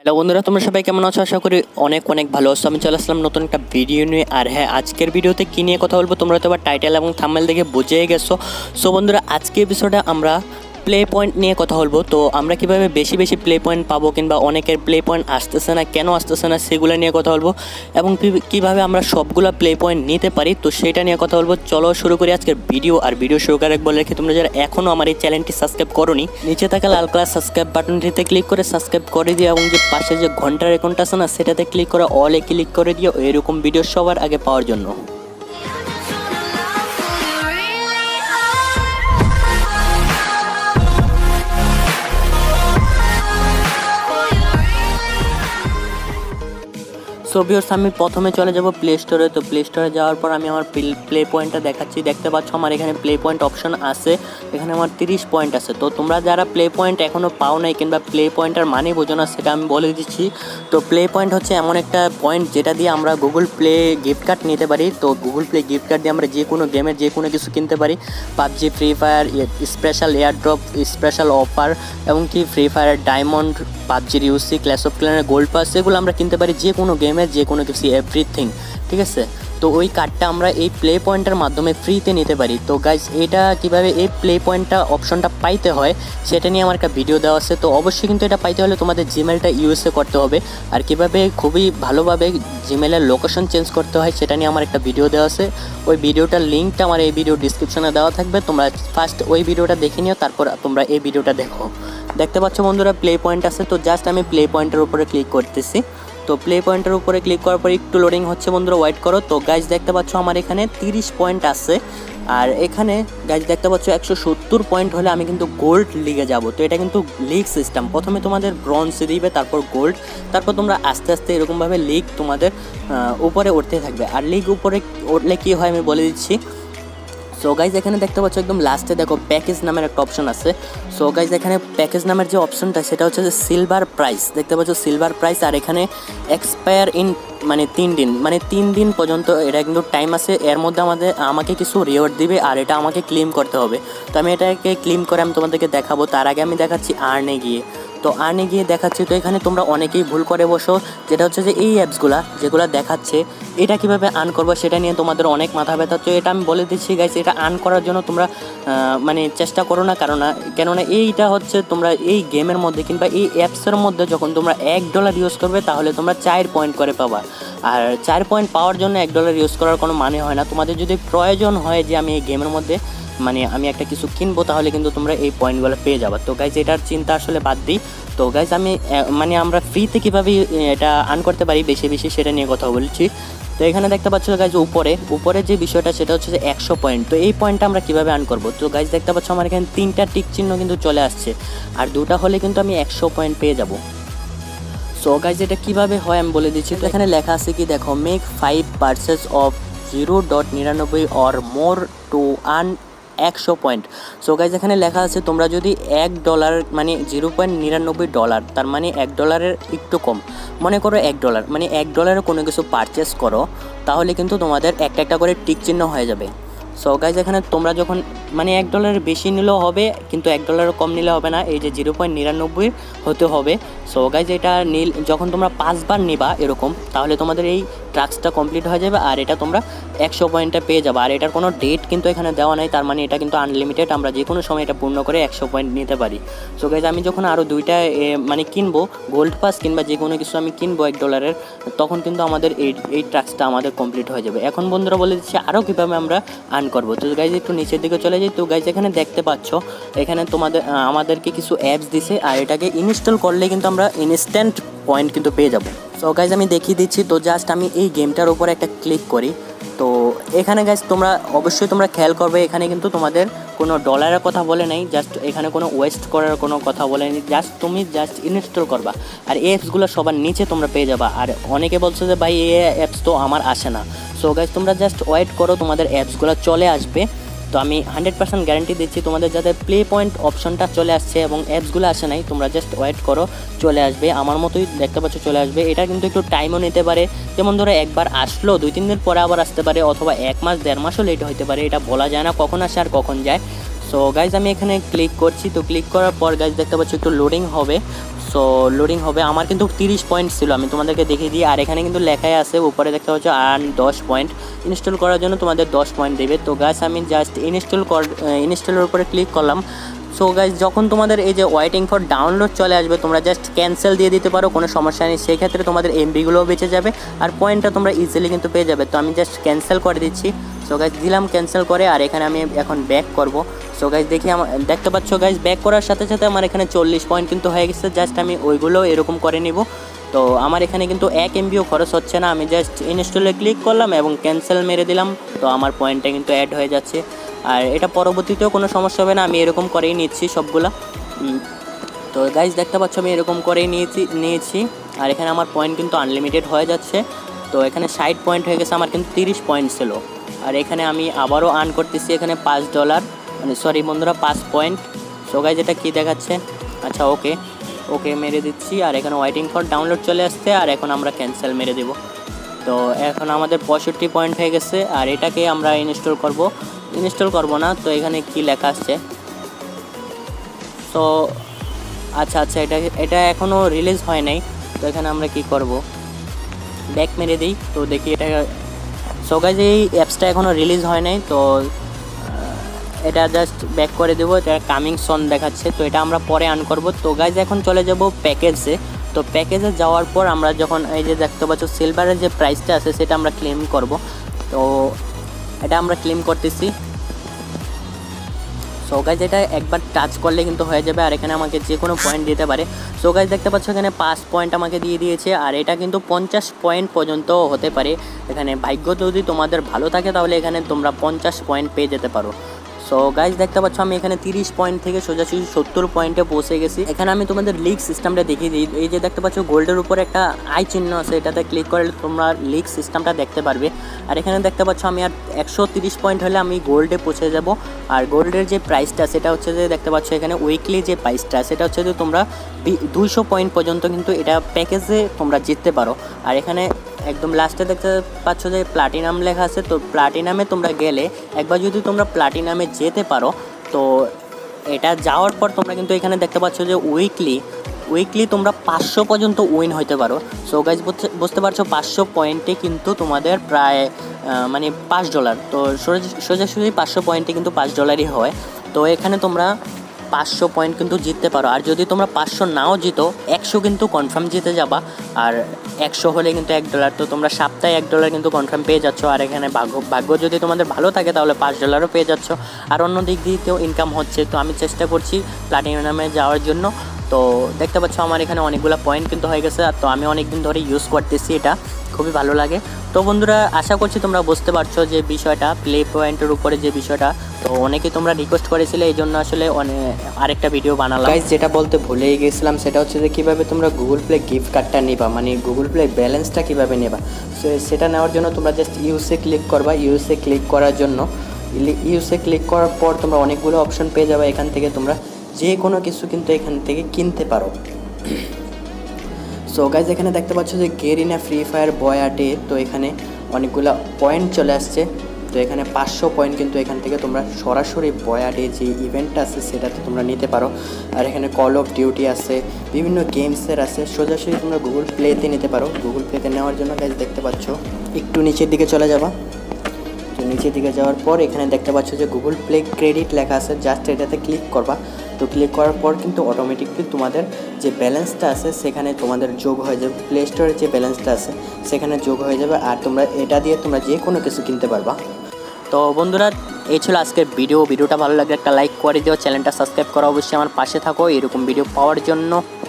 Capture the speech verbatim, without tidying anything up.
Hello বন্ধুরা, তোমরা সবাই কেমন আছো? আশা করি অনেক অনেক ভালো আছো। আমি চলে আসলাম নতুন একটা ভিডিও নিয়ে। আর হ্যাঁ, আজকের ভিডিওতে কী নিয়ে কথা বলবো তোমরা তো আবার টাইটেল এবং থাম্বনেল দেখে বুঝেই গেছো। সো বন্ধুরা, আজকের এপিসোডে আমরা প্লে পয়েন্ট নিয়ে কথা বলবো। তো আমরা কীভাবে বেশি বেশি প্লে পয়েন্ট পাবো, কিংবা অনেকের প্লে পয়েন্ট আসতেছে না, কেন আসতেছে না, সেগুলো নিয়ে কথা বলবো, এবং কীভাবে আমরা সবগুলো প্লে পয়েন্ট নিতে পারি, তো সেটা নিয়ে কথা বলবো। চলো শুরু করি আজকের ভিডিও। আর ভিডিও শুরু করার বলে রেখে তোমরা যারা এখনও আমার এই চ্যানেলটি সাবস্ক্রাইব করোনি, নিচে থাকা লাল কালার সাবস্ক্রাইব বাটনটিতে ক্লিক করে সাবস্ক্রাইব করে দিও, এবং যে পাশে যে ঘন্টার আইকনটা আছে না, সেটাতে ক্লিক করে অলে ক্লিক করে দিও এরকম ভিডিও সবার আগে পাওয়ার জন্য। সো ভিউয়ার্স, আমি প্রথমে চলে যাব প্লে স্টোরে। তো প্লে স্টোরে যাওয়ার পর আমি আমার প্লে পয়েন্টটা দেখাচ্ছি। দেখতে পাচ্ছ আমার এখানে প্লে পয়েন্ট অপশন আছে, এখানে আমার তিরিশ পয়েন্ট আছে। তো তোমরা যারা প্লে পয়েন্ট এখনও পাও নাই, কিংবা প্লে পয়েন্টের মানে বোঝো না, সেটা আমি বলে দিচ্ছি। তো প্লে পয়েন্ট হচ্ছে এমন একটা পয়েন্ট যেটা দিয়ে আমরা গুগল প্লে গিফট কার্ড নিতে পারি। তো গুগল প্লে গিফট কার্ড দিয়ে আমরা যে কোনো গেমের যে কোনো কিছু কিনতে পারি। PUBG, free fire, special air drop, special offer, এবং কি ফ্রি ফায়ার ডায়মন্ড, পাবজির ইউসি, ক্ল্যাশ অফ ক্ল্যানের গোল্ড পাস, এগুলো আমরা কিনতে পারি যে কোনো গেমের যে কোনো কিছু, এভরিথিং। ঠিক আছে, তো ওই কার্ডটা আমরা এই প্লে পয়েন্টের মাধ্যমে ফ্রিতে নিতে পারি। তো গাইজ, এটা কীভাবে এই প্লে পয়েন্টটা অপশনটা পাইতে হয় সেটা নিয়ে আমার একটা ভিডিও দেওয়া আছে। তো অবশ্যই কিন্তু এটা পাইতে হলে তোমাদের জিমেলটা ইউএসএ করতে হবে, আর কীভাবে খুবই ভালোভাবে জিমেলের লোকেশন চেঞ্জ করতে হয় সেটা নিয়ে আমার একটা ভিডিও দেওয়া আছে। ওই ভিডিওটার লিঙ্কটা আমার এই ভিডিও ডিসক্রিপশনে দেওয়া থাকবে। তোমরা ফার্স্ট ওই ভিডিওটা দেখে নিও, তারপর তোমরা এই ভিডিওটা দেখো। দেখতে পাচ্ছ বন্ধুরা, প্লে পয়েন্ট আছে। তো জাস্ট আমি প্লে পয়েন্টের উপরে ক্লিক করতেছি। তো প্লে পয়েন্টের উপরে ক্লিক করার পর একটু লোডিং হচ্ছে বন্ধুরা, ওয়েট করো। তো গাইজ দেখতে পাচ্ছ আমার এখানে তিরিশ পয়েন্ট আছে, আর এখানে গাইজ দেখতে পাচ্ছ একশো সত্তর পয়েন্ট হলে আমি কিন্তু গোল্ড লিগে যাব। তো এটা কিন্তু লিগ সিস্টেম, প্রথমে তোমাদের ব্রঞ্জ দিবে, তারপর গোল্ড, তারপর তোমরা আস্তে আস্তে এরকমভাবে লিগ তোমাদের উপরে উঠতে থাকবে। আর লিগ উপরে উঠলে কী হয় আমি বলে দিচ্ছি। সো গাইজ এখানে দেখতে পাচ্ছ একদম লাস্টে দেখো প্যাকেজ নামের একটা অপশন আছে। সো গাইজ এখানে প্যাকেজ নামের যে অপশনটা সেটা হচ্ছে যে সিলভার প্রাইস, দেখতে পাচ্ছ সিলভার প্রাইস। আর এখানে এক্সপায়ার ইন মানে তিন দিন মানে তিন দিন পর্যন্ত এটা কিন্তু টাইম আছে। এর মধ্যে আমাদের আমাকে কিছু রিওয়ার্ড দিবে, আর এটা আমাকে ক্লেম করতে হবে। তো আমি এটাকে ক্লেম করে আমি তোমাদেরকে দেখাবো। তার আগে আমি দেখাচ্ছি আর্নে গিয়ে। তো আর্নে গিয়ে দেখাচ্ছি। তো এখানে তোমরা অনেকেই ভুল করে বসো, যেটা হচ্ছে যে এই অ্যাপসগুলা যেগুলো দেখাচ্ছে এটা কীভাবে আর্ন করবো সেটা নিয়ে তোমাদের অনেক মাথা ব্যথা। তো এটা আমি বলে দিচ্ছি গাইস, এটা আর্ন করার জন্য তোমরা মানে চেষ্টা করো না, কারণ কেননা এইটা হচ্ছে তোমরা এই গেমের মধ্যে কিংবা এই অ্যাপসের মধ্যে যখন তোমরা এক ডলার ইউজ করবে তাহলে তোমরা চার পয়েন্ট করে পাবা। আর চার পয়েন্ট পাওয়ার জন্য এক ডলার ইউজ করার কোনো মানে হয় না। তোমাদের যদি প্রয়োজন হয় যে আমি এই গেমের মধ্যে মানে আমি একটা কিছু কিনবো, তাহলে কিন্তু তোমরা এই পয়েন্টগুলো পেয়ে যাবে। তো গাইজ এটার চিন্তা আসলে বাদ দিই। তো গাইজ আমি মানে আমরা ফ্রিতে কীভাবে এটা আর্ন করতে পারি বেশি বেশি সেটা নিয়ে কথা বলছি। তো এখানে দেখতে পাচ্ছ গাইজ উপরে উপরে যে বিষয়টা সেটা হচ্ছে যে একশো পয়েন্ট। তো এই পয়েন্টটা আমরা কীভাবে আর্ন করবো? তো গাইজ দেখতে পাচ্ছ আমার এখানে তিনটা টিক চিহ্ন কিন্তু চলে আসছে, আর দুটা হলে কিন্তু আমি একশো পয়েন্ট পেয়ে যাব। সো গাইজ এটা কীভাবে হয় আমি বলে দিচ্ছি। তো এখানে লেখা আছে কি দেখো, make five purchases of zero dot নিরানব্বই অর মোর টু আর্ন একশো পয়েন্ট। সো গাইজ এখানে লেখা আছে তোমরা যদি এক ডলার মানে জিরো পয়েন্ট নিরানব্বই ডলার, তার মানে এক ডলারের একটু কম, মনে করো এক ডলার মানে এক ডলারে কোনো কিছু পারচেস করো, তাহলে কিন্তু তোমাদের একটা একটা করে টিক চিহ্ন হয়ে যাবে। সো গাইজ এখানে তোমরা যখন মানে এক ডলারের বেশি নিলেও হবে, কিন্তু এক ডলারের কম নিলে হবে না, এই যে জিরো পয়েন্ট নিরানব্বই হতে হবে। সো গাইজ এটা নীল যখন তোমরা পাঁচবার নিবা এরকম, তাহলে তোমাদের এই টাস্কটা কমপ্লিট হয়ে যাবে, আর এটা তোমরা একশো পয়েন্টটা পেয়ে যাবে। আর এটার কোনো ডেট কিন্তু এখানে দেওয়া নাই, তার মানে এটা কিন্তু আনলিমিটেড, আমরা যে কোনো সময় এটা পূর্ণ করে একশো পয়েন্ট নিতে পারি। সো গাইজ আমি যখন আরও দুইটা মানে কিনবো গোল্ড পাস কিংবা যে কোনো কিছু আমি কিনবো এক ডলারের, তখন কিন্তু আমাদের এই এই টাস্কটা আমাদের কমপ্লিট হয়ে যাবে। এখন বন্ধুরা বলে দিচ্ছি আরও কীভাবে আমরা আর্ন করবো। তো গাইজ একটু নিচের দিকে চলে যাই। তো গাইজ এখানে দেখতে পাচ্ছ এখানে তোমাদের আমাদেরকে কিছু অ্যাপস দিছে, আর এটাকে ইনস্টল করলে কিন্তু আমরা ইনস্ট্যান্ট পয়েন্ট কিন্তু পেয়ে যাবো। সো গাইজ আমি দেখিয়ে দিচ্ছি। তো জাস্ট আমি এই গেমটার উপরে একটা ক্লিক করি। তো এখানে গাইজ তোমরা অবশ্যই তোমরা খেয়াল করবে, এখানে কিন্তু তোমাদের কোনো ডলারের কথা বলে নাই, জাস্ট এখানে কোনো ওয়েস্ট করার কোনো কথা বলে নেই, জাস্ট তুমি জাস্ট ইনস্টল করবা, আর এই অ্যাপসগুলো সবার নিচে তোমরা পেয়ে যাবা। আর অনেকে বলছো যে ভাই এই অ্যাপস তো আমার আসে না। সো গাইজ তোমরা জাস্ট ওয়েট করো, তোমাদের অ্যাপসগুলো চলে আসবে। তো আমি হান্ড্রেড পার্সেন্ট গ্যারান্টি দিচ্ছি তোমাদের যাতে প্লে পয়েন্ট অপশনটা চলে আসছে এবং অ্যাপসগুলো আসে নাই, তোমরা জাস্ট ওয়েট করো, চলে আসবে। আমার মতোই দেখতে পাচ্ছ চলে আসবে। এটা কিন্তু একটু টাইমও নিতে পারে, যেমন ধরো একবার আসলো দুই তিন দিন পরে আবার আসতে পারে, অথবা এক মাস দেড় মাসও লেট হতে পারে, এটা বলা যায় না কখন আসে আর কখন যায়। সো সো গাইজ আমি এখানে ক্লিক করছি, তো ক্লিক করার পর গাইজ দেখতে পাচ্ছি একটু লোডিং হবে। সো লোডিং হবে, আমার কিন্তু তিরিশ পয়েন্ট ছিল, আমি তোমাদেরকে দেখিয়ে দিই। আর এখানে কিন্তু লেখাই আছে উপরে দেখতে পাচ্ছ আর্ন দশ পয়েন্ট, ইনস্টল করার জন্য তোমাদের দশ পয়েন্ট দেবে। তো গাইজ আমি জাস্ট ইনস্টল কর ইনস্টলের উপরে ক্লিক করলাম। সো গাইজ যখন তোমাদের এই যে ওয়েটিং ফর ডাউনলোড চলে আসবে, তোমরা জাস্ট ক্যান্সেল দিয়ে দিতে পারো, কোনো সমস্যা নেই। সেক্ষেত্রে তোমাদের এমবিগুলোও বেঁচে যাবে আর পয়েন্টটা তোমরা ইজিলি কিন্তু পেয়ে যাবে। তো আমি জাস্ট ক্যান্সেল করে দিচ্ছি। সো গাইজ দিলাম ক্যান্সেল করে, আর এখানে আমি এখন ব্যাক করব। সো গাইজ দেখি আমার দেখতে পাচ্ছ গাইজ ব্যাক করার সাথে সাথে আমার এখানে চল্লিশ পয়েন্ট কিন্তু হয়ে গেছে। জাস্ট আমি ওইগুলো এরকম করে নিব। তো আমার এখানে কিন্তু এক এমবিও খরচ হচ্ছে না, আমি জাস্ট ইনস্টলে ক্লিক করলাম এবং ক্যান্সেল মেরে দিলাম। তো আমার পয়েন্টটা কিন্তু অ্যাড হয়ে যাচ্ছে, আর এটা পরবর্তীতেও কোনো সমস্যা হবে না, আমি এরকম করেই নিচ্ছি সবগুলা। তো গাইজ দেখতে পাচ্ছ আমি এরকম করেই নিয়েছি নিয়েছি আর এখানে আমার পয়েন্ট কিন্তু আনলিমিটেড হয়ে যাচ্ছে। তো এখানে ষাট পয়েন্ট হয়ে গেছে, আমার কিন্তু তিরিশ পয়েন্ট ছিল। আর এখানে আমি আবারও আর্ন করতেছি এখানে পাঁচ ডলার, মানে সরি বন্ধুরা পাঁচ পয়েন্ট। সো গাইজ এটা কী দেখাচ্ছে? আচ্ছা ওকে ওকে মেরে দিচ্ছি, আর এখানে ওয়েটিং ফর ডাউনলোড চলে আসছে, আর এখন আমরা ক্যান্সেল মেরে দেব। তো এখন আমাদের পঁয়ষট্টি পয়েন্ট হয়ে গেছে, আর এটাকে আমরা ইনস্টল করব ইনস্টল করব না। তো এখানে কি লেখা আসছে? তো আচ্ছা আচ্ছা এটা এটা এখনও রিলিজ হয় নাই। তো এখানে আমরা কি করব, ব্যাক মেরে দিই। তো দেখি এটা। সো গাইজ এই অ্যাপসটা এখনও রিলিজ হয় নাই, তো এটা জাস্ট ব্যাক করে দেবো। এটা কামিং সন দেখাচ্ছে, তো এটা আমরা পরে আর্ন করব। তো গাইজ এখন চলে যাব প্যাকেজে। তো প্যাকেজে যাওয়ার পর আমরা যখন এই যে দেখতে পাচ্ছ সিলভারের যে প্রাইসটা আছে সেটা আমরা ক্লেম করব। তো এটা আমরা ক্লেম করতেছি। সো গাইজ এটা একবার টাচ করলে কিন্তু হয়ে যাবে, আর এখানে আমাকে যে কোনো পয়েন্ট দিতে পারে। সো গাইজ দেখতে পাচ্ছ এখানে পাঁচ পয়েন্ট আমাকে দিয়ে দিয়েছে, আর এটা কিন্তু পঞ্চাশ পয়েন্ট পর্যন্ত হতে পারে। এখানে ভাগ্য যদি তোমাদের ভালো থাকে তাহলে এখানে তোমরা পঞ্চাশ পয়েন্ট পেয়ে যেতে পারো। সো গাইজ দেখতে পাচ্ছ আমি এখানে তিরিশ পয়েন্ট থেকে সোজাসুজি সত্তর পয়েন্টে পৌঁছে গেছি। এখানে আমি তোমাদের লিগ সিস্টেমটা দেখিয়ে দিই। এই যে দেখতে পাচ্ছ গোল্ডের উপরে একটা আই চিহ্ন আছে, এটাতে ক্লিক করলে তোমরা লিগ সিস্টেমটা দেখতে পারবে। আর এখানে দেখতে পাচ্ছ আমি আর একশো তিরিশ পয়েন্ট হলে আমি গোল্ডে পৌঁছে যাব। আর গোল্ডের যে প্রাইসটা সেটা হচ্ছে যে দেখতে পাচ্ছ এখানে উইকলি যে প্রাইসটা সেটা হচ্ছে যে তোমরা দুইশো পয়েন্ট পর্যন্ত কিন্তু এটা প্যাকেজে তোমরা জিততে পারো। আর এখানে একদম লাস্টে দেখতে পাচ্ছ যে প্লাটিনাম লেখা আছে। তো প্লাটিনামে তোমরা গেলে একবার যদি তোমরা প্লাটিনামে যেতে পারো, তো এটা যাওয়ার পর তোমরা কিন্তু এখানে দেখতে পাচ্ছ যে উইকলি উইকলি তোমরা পাঁচশো পর্যন্ত উইন হতে পারো। সো গাইজ বুঝতে পারছো পাঁচশো পয়েন্টে কিন্তু তোমাদের প্রায় মানে পাঁচ ডলার। তো সোজাসুজি পাঁচশো পয়েন্টে কিন্তু পাঁচ ডলারই হয়। তো এখানে তোমরা পাঁচশো পয়েন্ট কিন্তু জিততে পারো। আর যদি তোমরা পাঁচশো নাও জিতো, একশো কিন্তু কনফার্ম জিতে যাবা। আর একশো হলে কিন্তু এক ডলার, তো তোমরা সপ্তাহে এক ডলার কিন্তু কনফার্ম পেয়ে যাচ্ছ। আর এখানে ভাগ্য ভাগ্য যদি তোমাদের ভালো থাকে তাহলে পাঁচ ডলারও পেয়ে যাচ্ছ। আর অন্য দিক দিয়েও ইনকাম হচ্ছে। তো আমি চেষ্টা করছি প্লাটিনামে যাওয়ার জন্য। তো দেখতে পাচ্ছ আমার এখানে অনেকগুলো পয়েন্ট কিন্তু হয়ে গেছে। আর তো আমি অনেক দিন ধরে ইউজ করতেছি, এটা খুবই ভালো লাগে। তো বন্ধুরা আশা করছি তোমরা বুঝতে পারছো যে বিষয়টা প্লে পয়েন্টের উপরে যে বিষয়টা। তো অনেকেই তোমরা রিকোয়েস্ট করেছিলে, এই জন্য আসলে আরেকটা ভিডিও বানালাম। গাইজ যেটা বলতে ভুলেই গেছিলাম সেটা হচ্ছে যে কীভাবে তোমরা গুগল প্লে গিফট কার্ডটা নেবা, মানে গুগল প্লে ব্যালেন্সটা কীভাবে নেবা। সেটা নেওয়ার জন্য তোমরা জাস্ট ইউসে ক্লিক করবা। ইউসে ক্লিক করার জন্য ইউসে ক্লিক করার পর তোমরা অনেকগুলো অপশন পেয়ে যাবে। এখান থেকে তোমরা যে কোনো কিছু কিন্তু এখান থেকে কিনতে পারো। সো গাইজ এখানে দেখতে পাচ্ছ যে গেরিনা ফ্রি ফায়ার বয়াটে, তো এখানে অনেকগুলো পয়েন্ট চলে আসছে। তো এখানে পাঁচশো পয়েন্ট কিন্তু এখান থেকে তোমরা সরাসরি বয়াটে যে ইভেন্টটা আছে সেটাতে তোমরা নিতে পারো। আর এখানে কল অফ ডিউটি আছে, বিভিন্ন গেমসের আছে, সোজাসুজি তোমরা গুগল প্লেতে নিতে পারো। গুগল প্লেতে নেওয়ার জন্য গাইজ দেখতে পাচ্ছ একটু নিচের দিকে চলে যাবা। তো নিচের দিকে যাওয়ার পর এখানে দেখতে পাচ্ছ যে গুগল প্লে ক্রেডিট লেখা আছে, জাস্ট এটাতে ক্লিক করবা। তো ক্লিক করার পর কিন্তু অটোমেটিকলি তোমাদের যে ব্যালেন্সটা আছে সেখানে তোমাদের যোগ হয়ে যাবে। প্লে স্টোরের যে ব্যালেন্সটা আছে সেখানে যোগ হয়ে যাবে, আর তোমরা এটা দিয়ে তোমরা যে কোনো কিছু কিনতে পারবা। তো বন্ধুরা এই ছিল আজকের ভিডিও। ভিডিওটা ভালো লাগলে একটা লাইক করে দিও, চ্যানেলটা সাবস্ক্রাইব করা অবশ্যই আমার পাশে থাকো এরকম ভিডিও পাওয়ার জন্য।